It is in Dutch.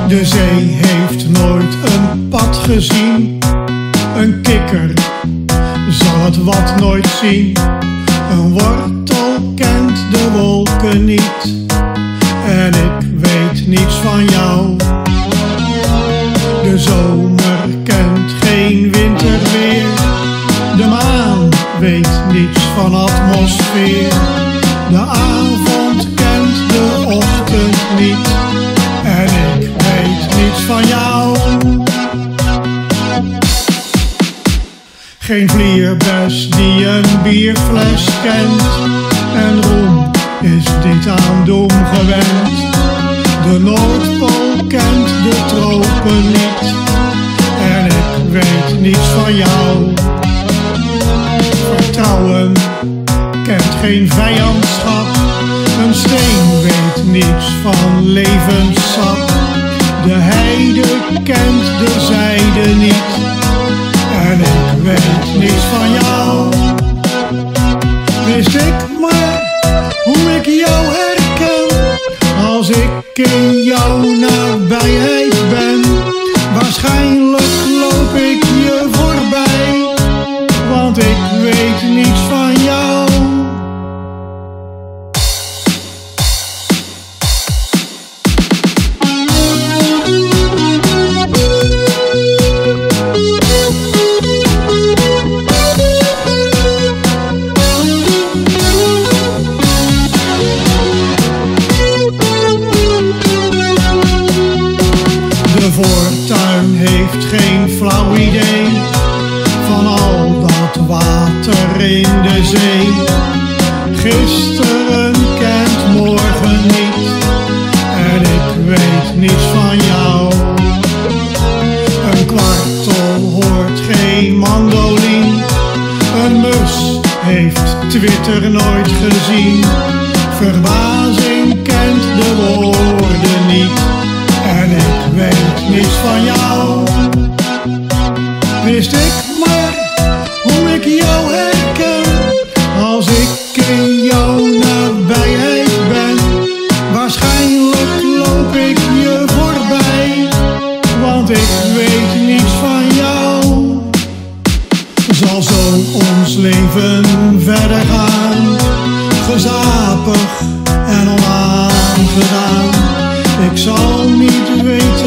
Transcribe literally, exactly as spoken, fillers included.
De zee heeft nooit een pad gezien. Een kikker zal het wat nooit zien. Een wortel kent de wolken niet. En ik weet niets van jou. De zomer kent geen winterweer. De maan weet niets van atmosfeer. De avond kent de ochtend niet. En ik weet niets van jou. Geen vlierbes die een bierfles kent. En roem is niet aan doem gewend. De Noordpool kent de tropen niet. En ik weet niets van jou. Vertrouwen kent geen vijandschap. Een steen weet niets van levenssap. De heide kent de zijde niet. En ik weet niets van jou. Wist ik maar hoe ik jou herken. Als ik in jouw nabijheid ben. Waarschijnlijk loop ik je voorbij. Want ik weet niets van jou. De voortuin heeft geen flauw idee van al dat water in de zee. Gisteren kent morgen niet. En ik weet niets van jou. Een kwartel hoort geen mandoline. Een mus heeft Twitter nooit gezien. Verbazing kent de woorden niet. En ik weet niets van jou. Wist ik maar hoe ik jou herken. Als ik in jouw nabijheid ben. Waarschijnlijk loop ik je voorbij. Want ik weet niets van jou. Zal zo ons leven verder gaan. Gezapig en onaangedaan. Ik zal niet weten